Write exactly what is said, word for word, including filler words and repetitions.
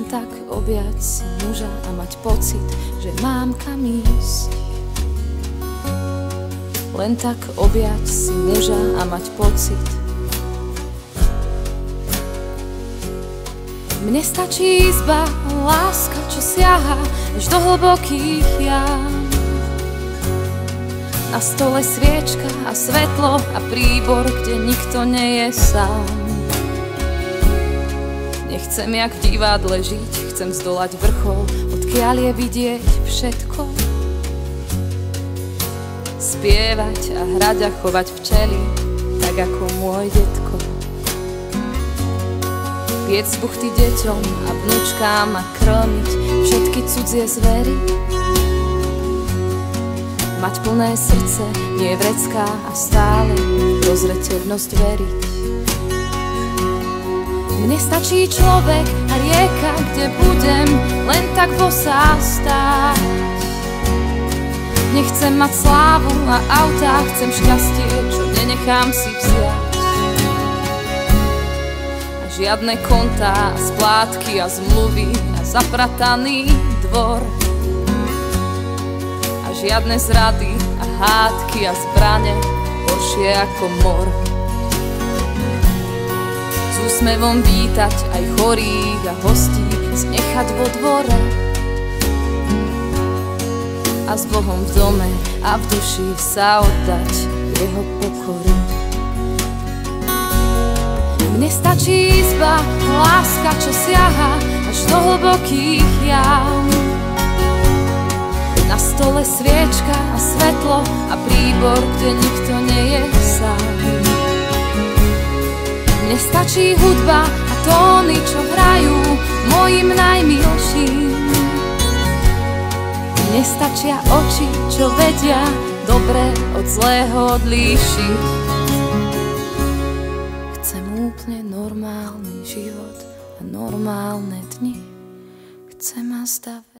Len tak objať si muža a mať pocit, že mám kam ísť. Len tak objať si muža a mať pocit. Mne stačí izba, láska, čo siaha až do hlbokých jam. Na stole sviečka a svetlo a príbor, kde nikto nie je sám. Nechcem jak v divadle žiť, chcem zdolať vrchol, odkiaľ je vidieť všetko. Spievať a hrať a chovať včely, tak ako môj detko. Piec z buchty deťom a vnúčkám a krmiť všetky cudzie zvery. Mať plné srdce, nie vrecká a stále dozreteľnosť veriť. Mne stačí človek a rieka, kde budem len tak bosá stáť. Nechcem mať slávu a autá, chcem šťastie, čo nenechám si vziať. A žiadne kontá, splátky a zmluvy a zaprataný dvor. A žiadne zrady a hádky a zbrane, horšie ako mor. S úsmevom vítať aj chorých a hostí, znechať vo dvore. A s Bohom v dome a v duši sa oddať jeho pokoru. Mne stačí izba, láska, čo siaha až do hlbokých jam. Na stole sviečka a svetlo a príbor, kde nikto nie je sám. Mne stačí hudba a tóny, čo hrajú mojim najmilším. Mne stačia oči, čo vedia dobre od zlého odlíšiť. Chcem úplne normálny život a normálne dni. Chcem a stav